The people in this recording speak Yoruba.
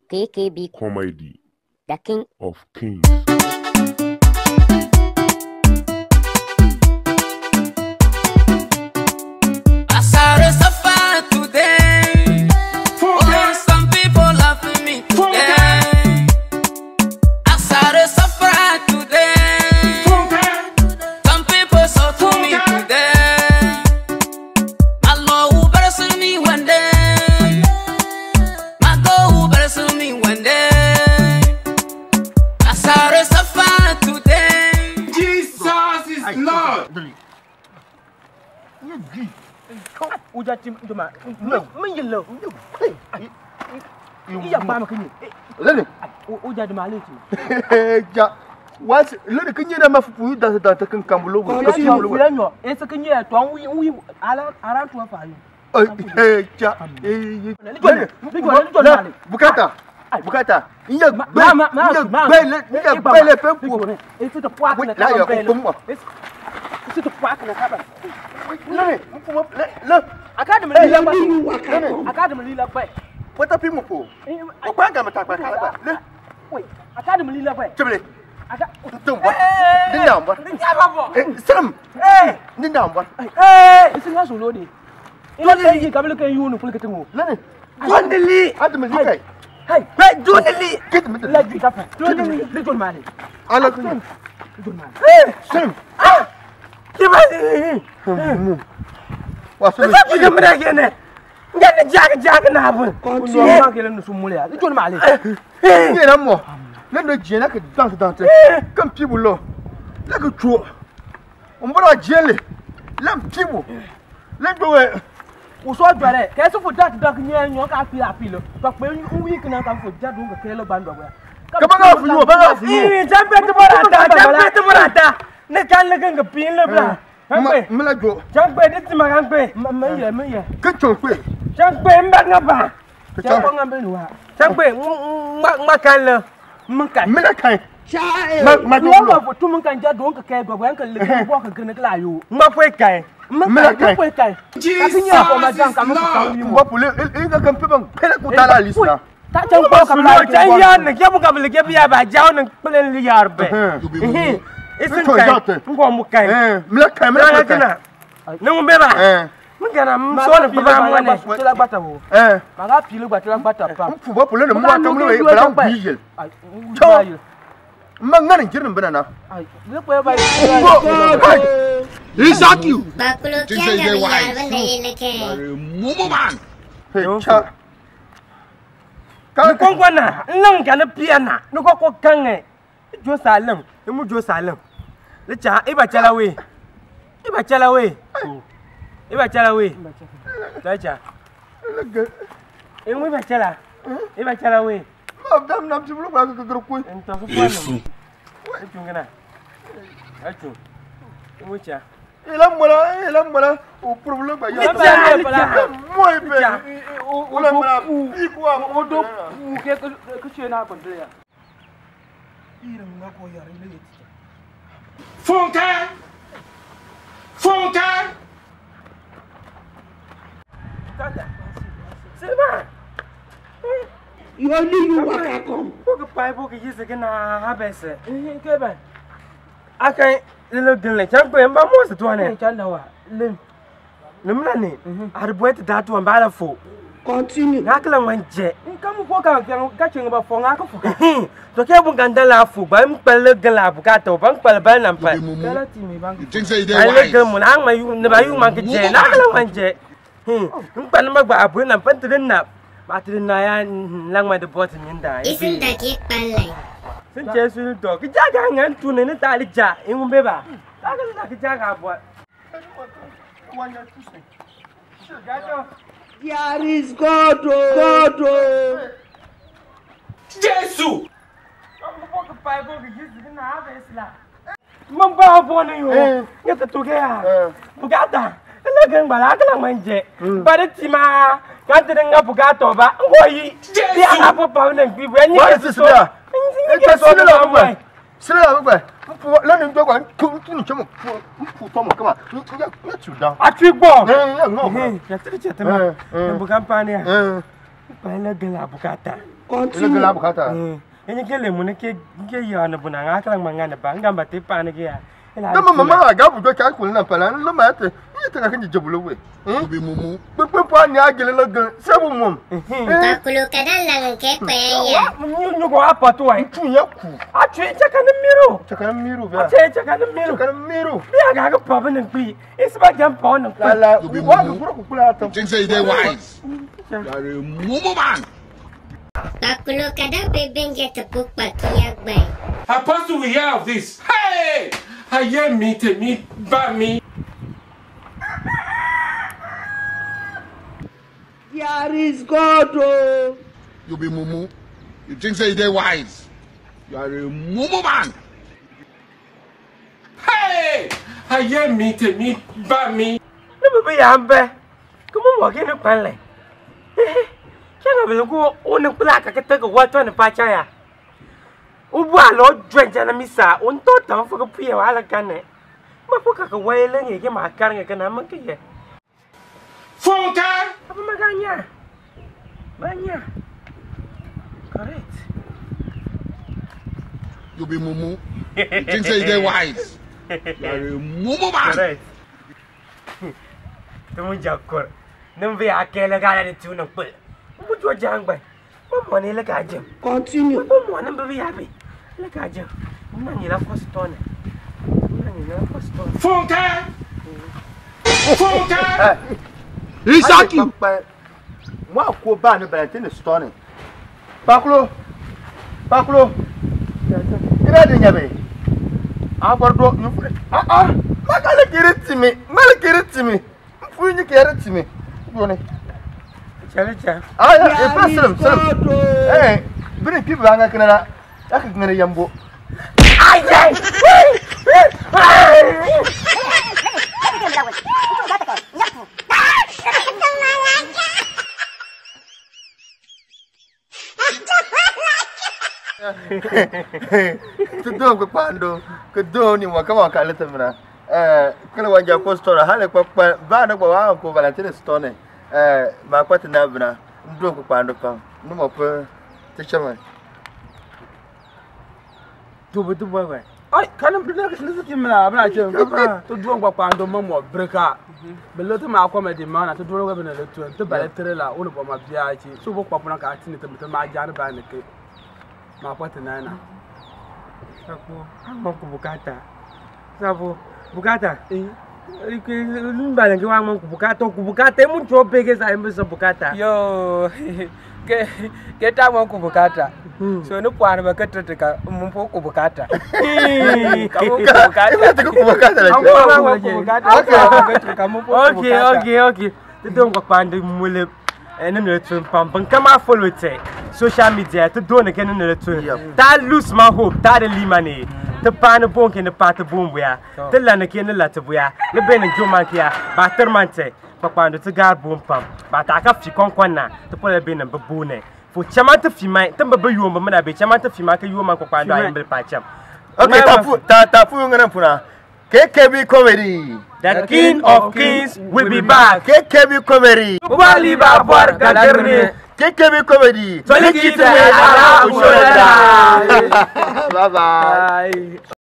KKB Comedy, the king of kings. Uja tim juma min yillo iya ba maka ni lele uja da maliki ja was lele kinyi da mafu da ta kan kambulo ko ya ti ku yanyo e sa kinyi to an wi ala aran to fa yi ja bukata iya bele pepu e tu da kwa na la ya ko tu da kwa na ka ba lele academy lila ba academy lila ba wata fi mupo o kwa ga mata kwa kala ba le oi academy lila ba tibele aga tum ba din da ba din ja ba bo sam din da ba isin ga so lodi ina yi kabul kan yunu fulka tingo lele dondeli adam li kai hey be dondeli kit mata la ji kafa dondeli le don mali ala kun don mali sam kiba wasu ne ki ga mura gene ngana jaga na bu ko ma ke lan su mulya le don mali ni na mo le no jena ke danse kan pibulo la ke tuo on bora jele lam pibu le dowe uso jare ke su fu dat dak nyo ka fi apilo to pe wi kana ka fu jadu ga ke lo bando ba ka ba ga fu yo ba ga fu yo jambe tu barata ne kan le ga pin le bla mala jo jambe dit magangbe me ye ke chokwe jambe mba ngaba jambe ngambe nuwa jambe ma kan le mun kan mala kai ma jo ma tu mun kan jadu ka ke do ban kan le ko ka gane kala yo ma foi kai mala kai Jesus ko ma jan ka mu ka wi mo pule ga kan pe ban pele ko tala lista ta jan ko ka la jan ya ne ke bu ka bele ke biya ba jaw ne pele li yar be isin kai ngo mu kai mala kai ne mu be ba mun gana mun so ne ba mu ne tila gbata wo ma ga pilu gba tila gbata pa fu ba pule ne mu ka mu le bra bijel ma ngani jirin bana na ai ne ko ba Isaac you. Bakulo kya ga yar bande leke Mumu man. Cha. Ka kongwana nan ga na piana no ko kan e jo salam mu jo salam le cha iba chalawe iba chalawe ta cha mu iba chalawe ma dam nam tibulu ba ka ko ento ko yesu e ngana acho mu cha Ilam mola o problème ba ya moi be wala mala iko o do ke chena bon ya irin na ko yare ne Funke! Silva You only you waka come. Book pai book is again habese ke ba akai le gele chan ko mba mo se to ne chan da wa lim limla ne arbuet da to mba la fo Continue. ngakla manje nkamu ko ka chin ba fo ngaka fo to ke bu ganda la fo ba mpele gela bu ka to ba mpele ba na mpa kala ti mi bang You think say they ai le wise? gel mu na ma yu ne ba yu man ke je na kala manje mpele ma ba abu na pantrin na ba trin na ya lang ma de bot min da isin da ke palle sun ce su to ki jaga ngan tune ne ta lija in mun be ba kaga na ki jaga bo wanya tuse There is God, God. Jesus! mun ba bo ne yo ya ta to ga bugata le gan bala kala manje ba da ti ma ka ta nga bugato ba ngoyi ya na po pa ne bi we ni ke so ke so la ba sila ba la ni do kwa ku ni chemo ku to mo kama ya tu da atwi gbo no ya ta ce ta ma bugan pa ne ba le gan la bugata Continue. Ila bukata. Ini ke lemu ni ke ya na buna ngaka lang mangana ba ngamba te pa ni ke ya. Dama mama ga bu do ka ku na pala lo ma te. Ni ta ka kinji jebulo we. Bi mumu. Pe pa ni agele lo gan. Sebu mum. Takulo kadang lang ke paya. Nyu ko apa tu ai. Tu ya ku. A tu chaka na miro. Chaka miru ba. Chaka na miro. Chaka miru. Dia ga pa ba nan pi. Isba jam pa nan. La wa ga ku kula ta. Things say they wise. You are a mumu man. Takulo kadang bebengge tepuk pakiak bay. Apostle, we hear of this. Hey! I hear me, te me, ba me. There is God. Oh. You be mumu. You think say they wise. You are a mumu man. Hey! I hear me, te me, ba me. No be ya mbe. Como mo ke ni panle. Kanga be ko onu kula ka ta ko wato ni pa cha ya. Ubu alo dwenja na misa on to ta fu ko pie wala kane. Ma fu ka wele ni ke ma kar nge kana man ke ye. Funka! Apa maganya? Banya. Correct. You be mumu. You think say they wise. You are a mumu man. Correct. Tumu jakor. Numbe akele gala ni tu no pul. Ubu jo jangba. Mo ni le ka jem. Continue. Mo na be yabe. Le ka jem. Mo ni la kostone. Mo ni la kostone. Funka! Funka! Isaki. Wa ko ba ni Valentine stone. Pakulo. Ira de nyabe. A bordo you makale kiritimi. Fu ni kiritimi. Bone. Chalicha. Ya person. Bring people anga kana. Aka ngene yambo. Ay. Tudong ko pando, ko do ni mo kama kaleta mina. Kala wanja ko store hale ko ba na ko wa ko Valentine store. Ma kwata na bina. Ndo ko pando pa. No mo pe te chama. Tubu ba. Ai kanam dina ka sinza timna abna ce to duwan gwakwa ndo mamo breka bello to ma akwa me ma na to duwan gwakwa na letu to bale trela onu bo ma bia ci so bo kwa puna ka atini to ma jani ba ne ke ma kwata nana Sabu, ang ko bukata. Sabu, bukata. Lumba lang kiwa ang bukata mo chope ke sa imbe sa bukata. Yo ke ta mo ku bukata so ni pwana ba ka tattaka mun fo ku bukata ka mo ku bukata Okay. To don ko pande mule ene no tun pam kama follow te social media to don ke no tun ta lose my hope ta de limane te pan bon ke ne pat bon boya te la ne ke ne la te boya le ben joma ke ya ba termante pando te gar bon pam ba ta ka fi konkonna te pole ben ne bune fo chama te fi mai te ba yuo ma na be chama te fi ma ka yuo ma ko pando ay mbel pa cham. Okay, tafu ngana puna. KKB Comedy. The King of Kings will be back. KKB Comedy. Wali ba bor gaderne. KKB Comedy. Toliki te ala ushora. Bye bye.